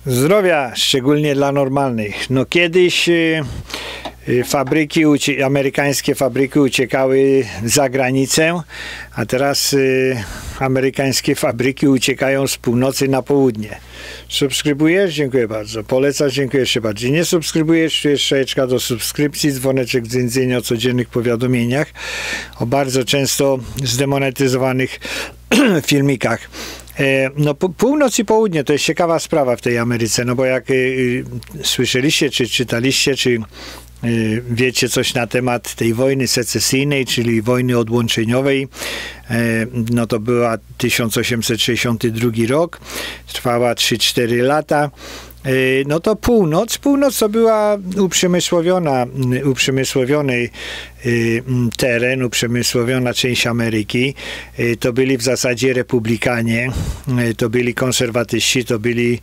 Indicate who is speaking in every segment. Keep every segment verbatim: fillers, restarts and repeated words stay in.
Speaker 1: Zdrowia, szczególnie dla normalnych. No kiedyś y, y, fabryki, amerykańskie fabryki uciekały za granicę, a teraz y, amerykańskie fabryki uciekają z północy na południe. Subskrybujesz? Dziękuję bardzo. Polecasz? Dziękuję jeszcze bardziej. Nie subskrybujesz? Tu jest strzałeczka do subskrypcji, dzwoneczek dzwonienia o codziennych powiadomieniach, o bardzo często zdemonetyzowanych filmikach. No północ i południe to jest ciekawa sprawa w tej Ameryce, no bo jak y, y, słyszeliście, czy czytaliście, czy y, wiecie coś na temat tej wojny secesyjnej, czyli wojny odłączeniowej, y, no to była tysiąc osiemset sześćdziesiąty drugi rok, trwała trzy cztery lata. No to północ, północ to była uprzemysłowiona, uprzemysłowiony teren, uprzemysłowiona część Ameryki. To byli w zasadzie republikanie, to byli konserwatyści, to byli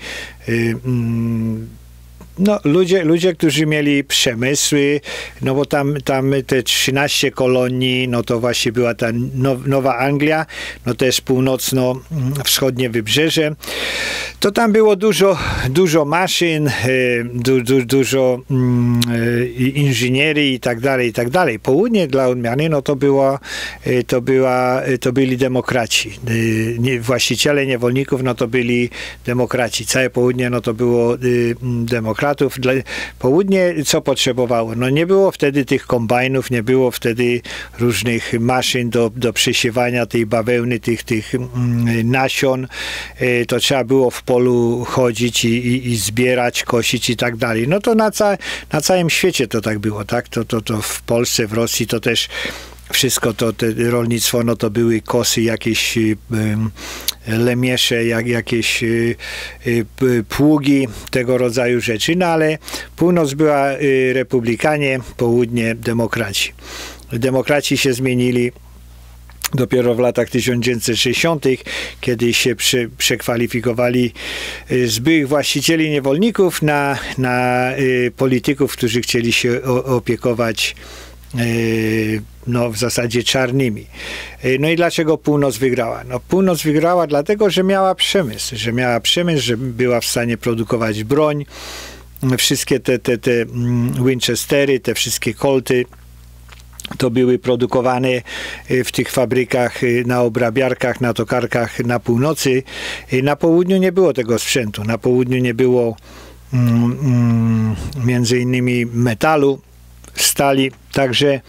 Speaker 1: no, ludzie, ludzie, którzy mieli przemysły, no bo tam, tam te trzynaście kolonii, no to właśnie była ta now, Nowa Anglia, no to jest północno-wschodnie wybrzeże. To tam było dużo, dużo maszyn, du, du, dużo mm, inżynierii i tak dalej, i tak dalej. Południe dla odmiany, no to była, to była, to byli demokraci. Właściciele niewolników, no to byli demokraci. Całe południe, no to było demokratów. Południe co potrzebowało? No nie było wtedy tych kombajnów, nie było wtedy różnych maszyn do, do przesiewania tej bawełny, tych, tych mm, nasion. To trzeba było w polu chodzić i, i, i zbierać, kosić i tak dalej. No to na, ca na całym świecie to tak było, tak? To, to, to w Polsce, w Rosji to też wszystko to, to rolnictwo, no to były kosy, jakieś y, y, lemiesze, jak, jakieś y, y, pługi, tego rodzaju rzeczy, no ale północ była y, republikanie, południe demokraci. Demokraci się zmienili dopiero w latach tysiąc dziewięćset sześćdziesiątych, kiedy się prze, przekwalifikowali z byłych właścicieli niewolników na, na y, polityków, którzy chcieli się o, opiekować no w zasadzie czarnymi. No i dlaczego północ wygrała? No północ wygrała dlatego, że miała przemysł, że miała przemysł, że była w stanie produkować broń. Wszystkie te, te, te Winchestery, te wszystkie Colty to były produkowane w tych fabrykach, na obrabiarkach, na tokarkach na północy. Na południu nie było tego sprzętu. Na południu nie było mm, mm, między innymi metalu, stali, także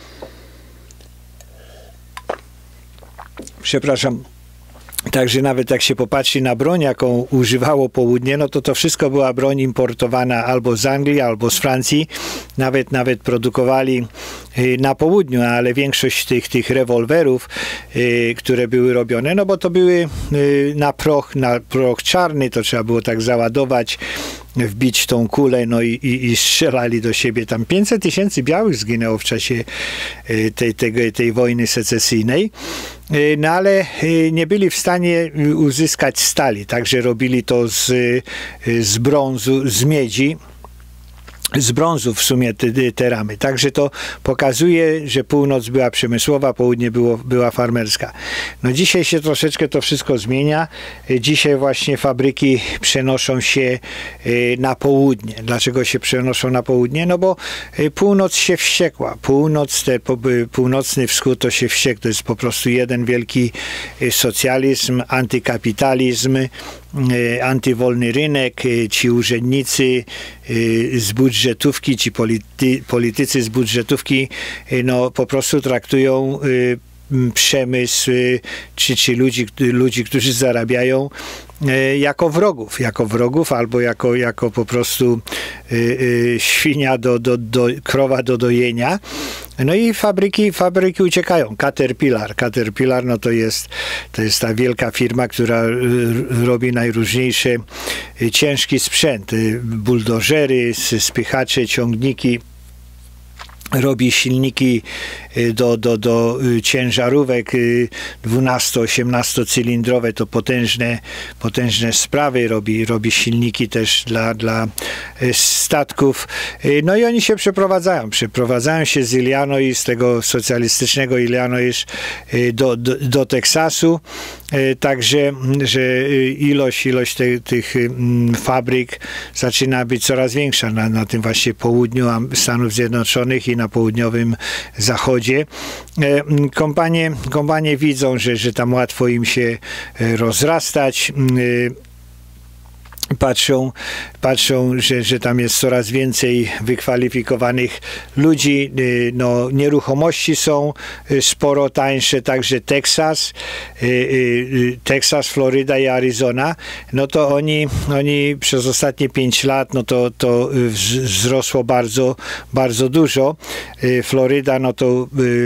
Speaker 1: przepraszam, także nawet jak się popatrzy na broń, jaką używało południe, no to to wszystko była broń importowana albo z Anglii, albo z Francji, nawet nawet produkowali na południu, ale większość tych, tych rewolwerów, które były robione, no bo to były na proch, na proch czarny, to trzeba było tak załadować, wbić tą kulę, no i, i, i strzelali do siebie. Tam pięćset tysięcy białych zginęło w czasie tej, tej, tej wojny secesyjnej, no ale nie byli w stanie uzyskać stali, także robili to z, z brązu, z miedzi, z brązu w sumie te, te ramy. Także to pokazuje, że północ była przemysłowa, południe było, była farmerska. No dzisiaj się troszeczkę to wszystko zmienia. Dzisiaj właśnie fabryki przenoszą się na południe. Dlaczego się przenoszą na południe? No bo północ się wściekła. Północ, te, północny wschód to się wściekł. To jest po prostu jeden wielki socjalizm, antykapitalizm, antywolny rynek, ci urzędnicy z budżetówki, ci polity, politycy z budżetówki, no po prostu traktują przemysł, czy, czy ludzi, ludzi, którzy zarabiają, jako wrogów, jako wrogów albo jako, jako po prostu y, y, świnia, do, do, do, krowa do dojenia. No i fabryki, fabryki uciekają. Caterpillar. Caterpillar no to jest, to jest ta wielka firma, która robi najróżniejsze ciężki sprzęt. Buldożery, spychacze, ciągniki. Robi silniki do, do, do ciężarówek dwunasto-osiemnastocylindrowe, to potężne, potężne sprawy robi, robi silniki też dla, dla statków. No i oni się przeprowadzają, przeprowadzają się z Illinois, z tego socjalistycznego Illinois do, do, do Teksasu. Także, że ilość, ilość te, tych fabryk zaczyna być coraz większa na, na tym właśnie południu Stanów Zjednoczonych i na południowym zachodzie. Kompanie, kompanie widzą, że, że tam łatwo im się rozrastać. Patrzą, patrzą że, że tam jest coraz więcej wykwalifikowanych ludzi. No, nieruchomości są sporo tańsze, także Teksas, Teksas, Floryda i Arizona, no to oni, oni przez ostatnie pięć lat, no to, to wzrosło bardzo, bardzo dużo. Floryda, no to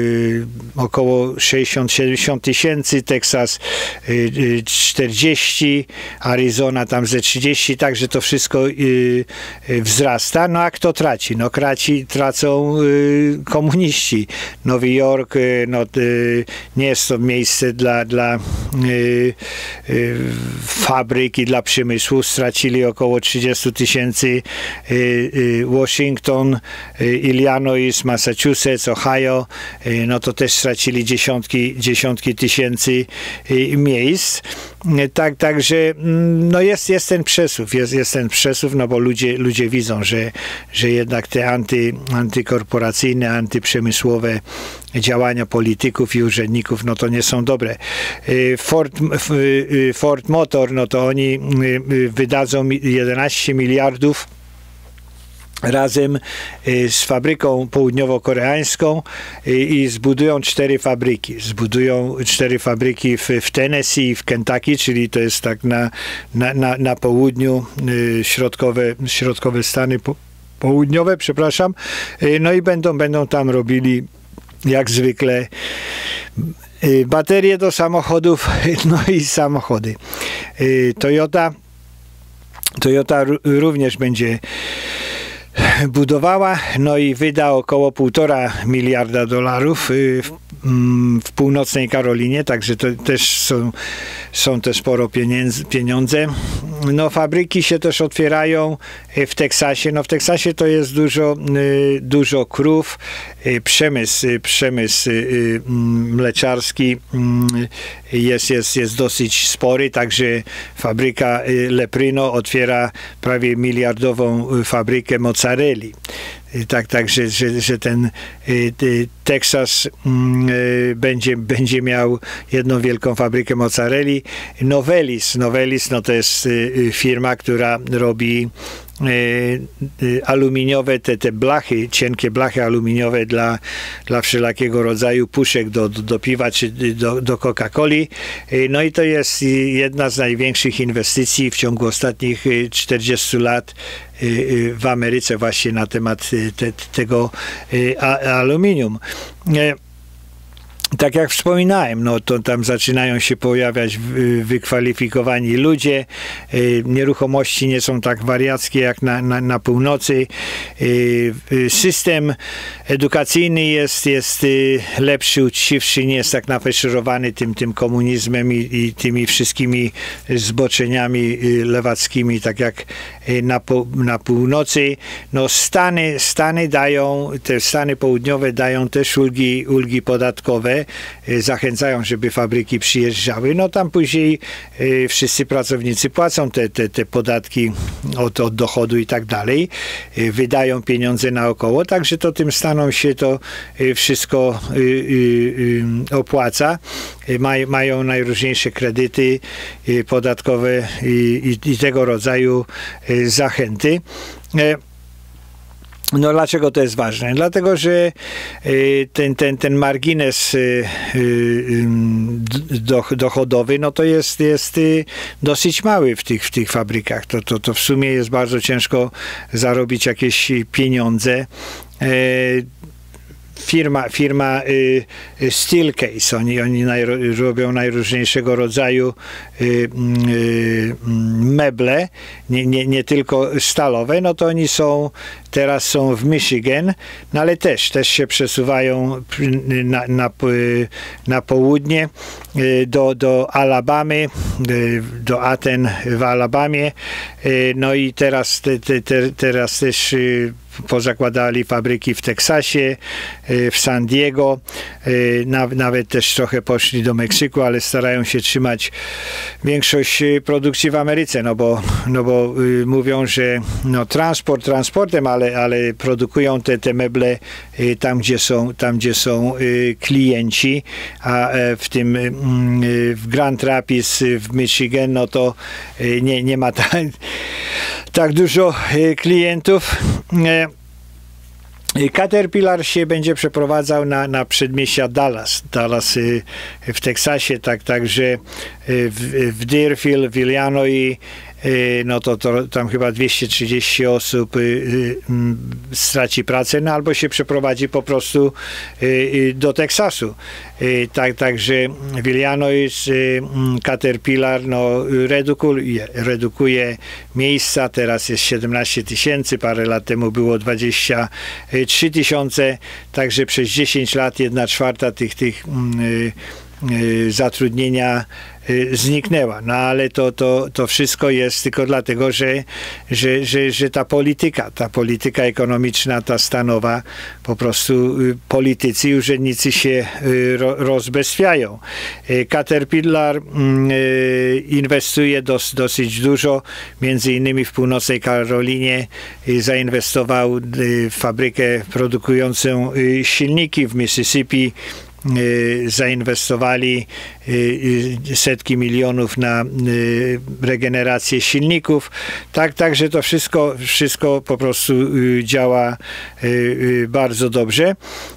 Speaker 1: około sześćdziesiąt siedemdziesiąt tysięcy, Teksas czterdzieści, Arizona tam ze trzydzieści, także to wszystko y, y, wzrasta. No a kto traci? No traci, tracą y, komuniści. Nowy Jork, y, no, y, nie jest to miejsce dla, dla y, y, fabryk i dla przemysłu. Stracili około trzydzieści tysięcy. Y, y, Washington, y, Illinois, Massachusetts, Ohio, y, no to też stracili dziesiątki, dziesiątki tysięcy y, miejsc. Tak, także no jest, jest ten przesuw, jest, jest ten przesuw, no bo ludzie, ludzie widzą, że, że jednak te anty, antykorporacyjne, antyprzemysłowe działania polityków i urzędników, no to nie są dobre. Ford, Ford Motor, no to oni wydadzą jedenaście miliardów razem z fabryką południowo-koreańską i zbudują cztery fabryki. Zbudują cztery fabryki w, w Tennessee, w Kentucky, czyli to jest tak na, na, na, na południu, środkowe, środkowe Stany po, południowe, przepraszam. No i będą, będą tam robili jak zwykle baterie do samochodów, no i samochody. Toyota, Toyota również będzie budowała, no i wyda około półtora miliarda dolarów w, w północnej Karolinie, także to też są, są to sporo pieniędzy, pieniądze. No fabryki się też otwierają w Teksasie. No w Teksasie to jest dużo, dużo krów, przemysł, przemysł mleczarski jest, jest, jest dosyć spory, także fabryka Leprino otwiera prawie miliardową fabrykę mozzarelli. Tak, tak, że, że, że ten y, Teksas y, będzie, będzie miał jedną wielką fabrykę mozzarelli. Novelis, Novelis, no to jest y, firma, która robi y, y, aluminiowe, te, te blachy, cienkie blachy aluminiowe dla, dla wszelakiego rodzaju puszek do, do, do piwa czy do, do Coca-Coli. Y, no i to jest jedna z największych inwestycji w ciągu ostatnich czterdziestu lat w Ameryce właśnie na temat te, tego aluminium. Tak jak wspominałem, no to tam zaczynają się pojawiać wykwalifikowani ludzie. Nieruchomości nie są tak wariackie jak na, na, na północy. System edukacyjny jest, jest lepszy, uczciwszy, nie jest tak nafaszerowany tym, tym komunizmem i, i tymi wszystkimi zboczeniami lewackimi, tak jak na, po, na północy. No Stany, Stany dają, te Stany południowe dają też ulgi, ulgi podatkowe, zachęcają, żeby fabryki przyjeżdżały. No tam później y, wszyscy pracownicy płacą te, te, te podatki od, od dochodu i tak dalej. Y, wydają pieniądze naokoło, także to tym Stanom się to y, wszystko y, y, y, opłaca. Y, maj, mają najróżniejsze kredyty y, podatkowe i, i, i tego rodzaju y, zachęty. Y, No dlaczego to jest ważne? Dlatego, że ten, ten, ten margines dochodowy, no to jest, jest dosyć mały w tych, w tych fabrykach. To, to, to w sumie jest bardzo ciężko zarobić jakieś pieniądze. firma, firma y, Steelcase. Oni, oni naj, robią najróżniejszego rodzaju y, y, meble, nie, nie, nie tylko stalowe, no to oni są, teraz są w Michigan, no ale też, też się przesuwają na, na, na południe do, do Alabamy, do Aten w Alabamie, no i teraz, te, te, teraz też pozakładali fabryki w Teksasie, w San Diego, nawet też trochę poszli do Meksyku, ale starają się trzymać większość produkcji w Ameryce, no bo, no bo mówią, że no transport transportem, ale, ale produkują te, te meble tam, gdzie są, tam, gdzie są klienci, a w tym w Grand Rapids w Michigan, no to nie, nie ma tak, tak dużo klientów. Caterpillar się będzie przeprowadzał na, na przedmieścia Dallas, Dallas w Teksasie, tak, także w, w Deerfield, w Illinois, no to, to tam chyba dwieście trzydzieści osób y, y, straci pracę, no albo się przeprowadzi po prostu y, y, do Teksasu. Y, tak, także w Illinois y, Caterpillar no, redukuje, redukuje miejsca, teraz jest siedemnaście tysięcy, parę lat temu było dwadzieścia trzy tysiące, także przez dziesięć lat jedna czwarta tych, tych y, y, zatrudnienia zniknęła. No ale to, to, to wszystko jest tylko dlatego, że, że, że, że ta polityka, ta polityka ekonomiczna, ta stanowa, po prostu politycy i urzędnicy się rozbestwiają. Caterpillar inwestuje dos, dosyć dużo, między innymi w północnej Karolinie zainwestował w fabrykę produkującą silniki, w Mississippi zainwestowali setki milionów na regenerację silników. Tak, także to wszystko, wszystko po prostu działa bardzo dobrze.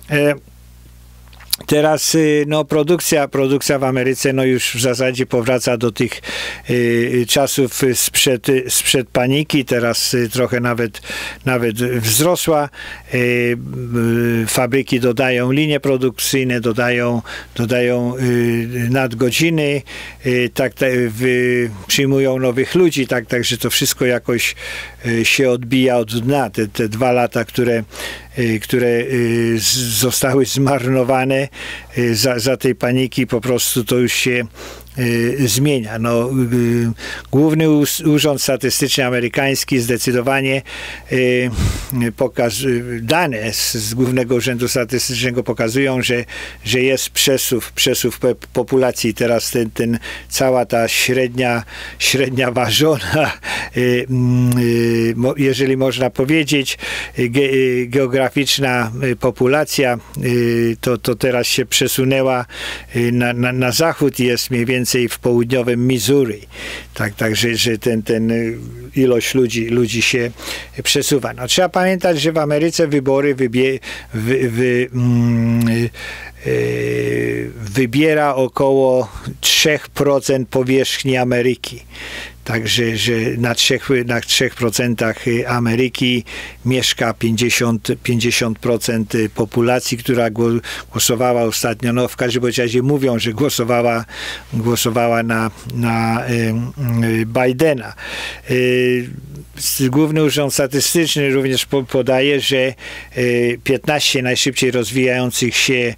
Speaker 1: Teraz no, produkcja, produkcja w Ameryce no, już w zasadzie powraca do tych y, czasów sprzed, sprzed paniki. Teraz y, trochę nawet, nawet wzrosła. Y, y, fabryki dodają linie produkcyjne, dodają, dodają y, nadgodziny, y, tak, tak, wy, przyjmują nowych ludzi, tak, tak, że to wszystko jakoś y, się odbija od dna. Te, te dwa lata, które które zostały zmarnowane za, za tej paniki, po prostu to już się zmienia. No, Główny Urząd Statystyczny Amerykański zdecydowanie pokaz, dane z, z Głównego Urzędu Statystycznego pokazują, że, że jest przesuw, przesuw populacji. Teraz ten, ten, cała ta średnia, średnia ważona, jeżeli można powiedzieć, geograficzna populacja, to, to teraz się przesunęła na, na, na zachód i jest mniej więcej w południowym Missouri. Tak, tak że, że ten, ten ilość ludzi, ludzi się przesuwa. No, trzeba pamiętać, że w Ameryce wybory wybie, wy, wy, mm, yy, wybiera około trzy procent powierzchni Ameryki. Także, że na trzech, na trzech procentach Ameryki mieszka pięćdziesiąt procent populacji, która głosowała ostatnio, no w każdym razie mówią, że głosowała, głosowała na, na y, Bidena. Y, Główny Urząd Statystyczny również podaje, że piętnaście najszybciej rozwijających się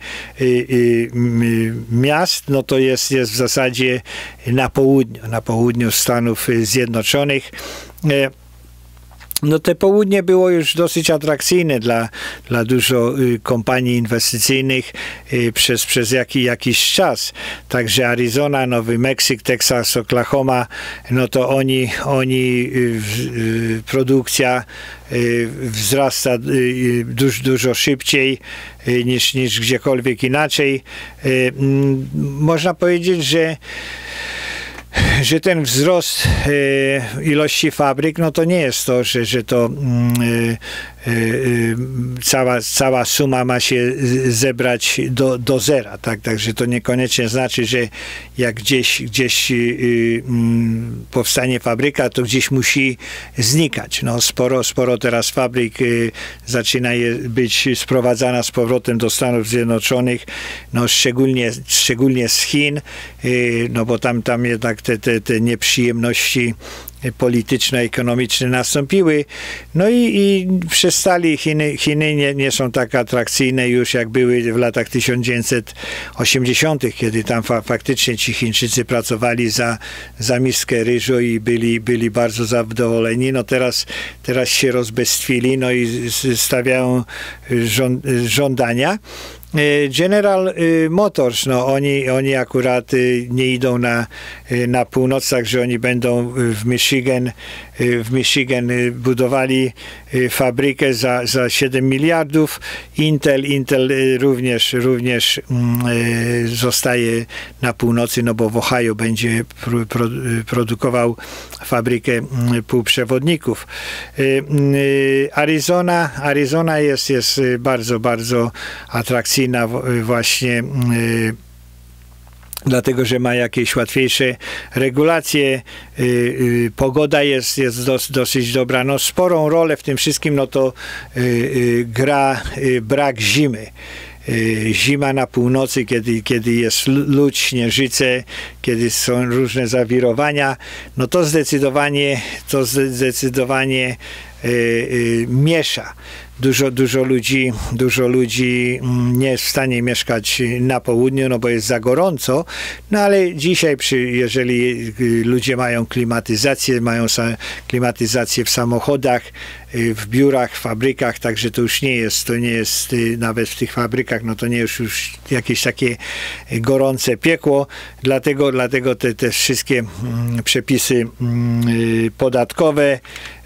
Speaker 1: miast, no to jest, jest w zasadzie na południu, na południu Stanów Zjednoczonych. No te południe było już dosyć atrakcyjne dla, dla dużo y, kompanii inwestycyjnych y, przez, przez jaki, jakiś czas. Także Arizona, Nowy Meksyk, Teksas, Oklahoma, no to oni, oni y, y, produkcja y, wzrasta y, dużo, dużo szybciej y, niż, niż gdziekolwiek inaczej. Y, y, można powiedzieć, że że ten wzrost e, ilości fabryk, no to nie jest to, że, że to cała, cała suma ma się zebrać do, do zera, tak? Także to niekoniecznie znaczy, że jak gdzieś, gdzieś powstanie fabryka, to gdzieś musi znikać. No, sporo, sporo teraz fabryk zaczyna być sprowadzana z powrotem do Stanów Zjednoczonych, no, szczególnie, szczególnie z Chin, no bo tam, tam jednak te, te, te nieprzyjemności polityczno-ekonomiczne nastąpiły. No i, i przestali, Chiny, Chiny nie, nie są tak atrakcyjne już jak były w latach tysiąc dziewięćset osiemdziesiątych, kiedy tam fa faktycznie ci Chińczycy pracowali za, za miskę ryżu i byli, byli bardzo zadowoleni. No teraz, teraz się rozbestwili, no i stawiają żąd żądania. General Motors, no oni, oni akurat nie idą na, na północ, także oni będą w Michigan, w Michigan budowali fabrykę za, za siedem miliardów. Intel, Intel również, również zostaje na północy, no bo w Ohio będzie pro, produkował fabrykę półprzewodników. Arizona, Arizona jest, jest bardzo, bardzo atrakcyjna właśnie dlatego, że ma jakieś łatwiejsze regulacje, pogoda jest, jest dos, dosyć dobra. No, sporą rolę w tym wszystkim no to gra brak zimy. Zima na północy, kiedy, kiedy jest lód, śnieżyce, kiedy są różne zawirowania, no to zdecydowanie, to zdecydowanie y, y, miesza. Dużo, dużo ludzi, dużo ludzi nie jest w stanie mieszkać na południu, no bo jest za gorąco, no ale dzisiaj, przy, jeżeli ludzie mają klimatyzację, mają klimatyzację w samochodach, w biurach, w fabrykach, także to już nie jest, to nie jest nawet w tych fabrykach, no to nie jest już jakieś takie gorące piekło, dlatego, dlatego te, te wszystkie przepisy podatkowe,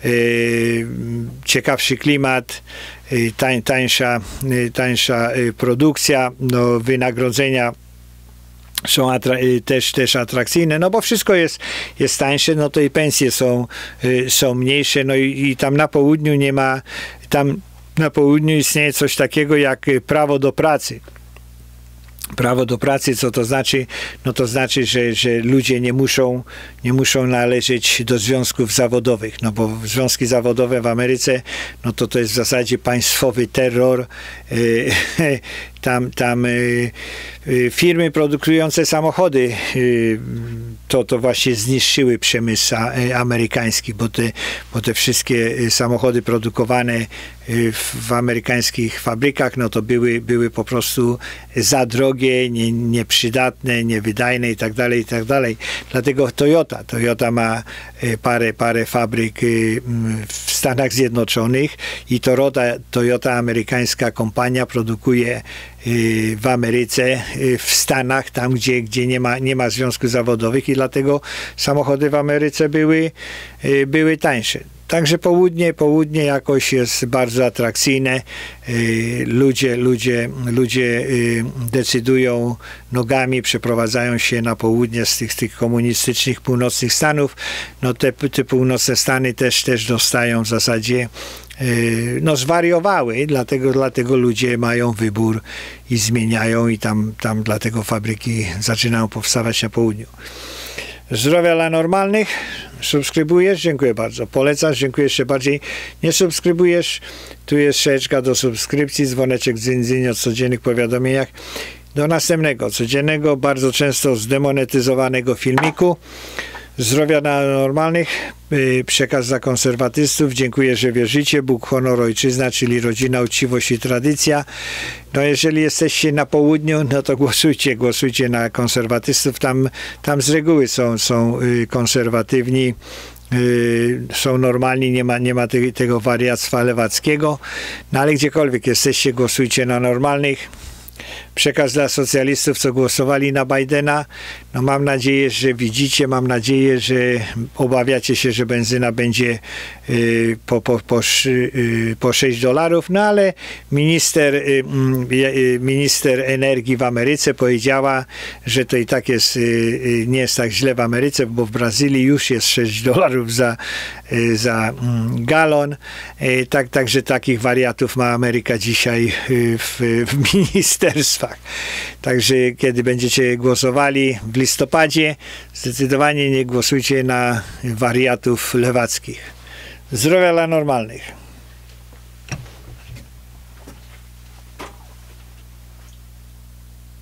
Speaker 1: ciekawszy klimat, tań, tańsza, tańsza produkcja, no, wynagrodzenia są też, też atrakcyjne, no bo wszystko jest, jest tańsze, no to i pensje są, są mniejsze, no i, i tam na południu nie ma, tam na południu istnieje coś takiego jak prawo do pracy. Prawo do pracy, co to znaczy? No to znaczy, że, że ludzie nie muszą, nie muszą należeć do związków zawodowych, no bo związki zawodowe w Ameryce, no to to jest w zasadzie państwowy terror. Tam, tam firmy produkujące samochody to, to właśnie zniszczyły przemysł amerykański, bo te, bo te wszystkie samochody produkowane w, w amerykańskich fabrykach, no to były, były po prostu za drogie, nie, nieprzydatne, niewydajne i tak dalej, i tak dalej. Dlatego Toyota, Toyota ma parę, parę fabryk w Stanach Zjednoczonych i Toyota, Toyota, amerykańska kompania, produkuje w Ameryce, w Stanach, tam gdzie, gdzie nie ma, nie ma związków zawodowych i dlatego samochody w Ameryce były, były tańsze. Także południe, południe jakoś jest bardzo atrakcyjne. Ludzie, ludzie, ludzie decydują nogami, przeprowadzają się na południe z tych, tych komunistycznych północnych Stanów. No te, te północne Stany też, też dostają w zasadzie no zwariowały, dlatego, dlatego ludzie mają wybór i zmieniają i tam, tam dlatego fabryki zaczynają powstawać na południu. Zdrowia dla normalnych. Subskrybujesz? Dziękuję bardzo. Polecasz? Dziękuję jeszcze bardziej. Nie subskrybujesz? Tu jest strzałeczka do subskrypcji, dzwoneczek dzyń, dzyń o codziennych powiadomieniach. Do następnego, codziennego, bardzo często zdemonetyzowanego filmiku. Zdrowia dla normalnych. Przekaz dla konserwatystów. Dziękuję, że wierzycie. Bóg, honor, ojczyzna, czyli rodzina, uczciwość i tradycja. No jeżeli jesteście na południu, no to głosujcie, głosujcie na konserwatystów. Tam, tam z reguły są, są konserwatywni, są normalni, nie ma, nie ma tego, tego wariactwa lewackiego. No ale gdziekolwiek jesteście, głosujcie na normalnych. przekaz dla socjalistów, co głosowali na Bidena. No mam nadzieję, że widzicie, mam nadzieję, że obawiacie się, że benzyna będzie y, po, po, po, y, po sześć dolarów, no ale minister, y, y, minister energii w Ameryce powiedziała, że to i tak jest, y, y, nie jest tak źle w Ameryce, bo w Brazylii już jest sześć dolarów za, y, za y, galon. Y, tak, także takich wariatów ma Ameryka dzisiaj y, w, w ministerstwach. Także kiedy będziecie głosowali w listopadzie, zdecydowanie nie głosujcie na wariatów lewackich. Zdrowia dla normalnych.